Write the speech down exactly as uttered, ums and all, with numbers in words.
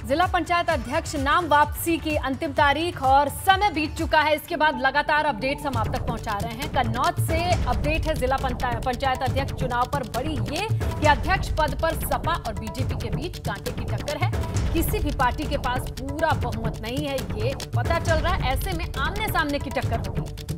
जिला पंचायत अध्यक्ष नाम वापसी की अंतिम तारीख और समय बीत चुका है। इसके बाद लगातार अपडेट्स हम आप तक पहुंचा रहे हैं। कन्नौज से अपडेट है जिला पंचायत अध्यक्ष चुनाव पर बड़ी ये कि अध्यक्ष पद पर सपा और बीजेपी के बीच कांटे की टक्कर है। किसी भी पार्टी के पास पूरा बहुमत नहीं है, ये पता चल रहा है। ऐसे में आमने सामने की टक्कर होगी।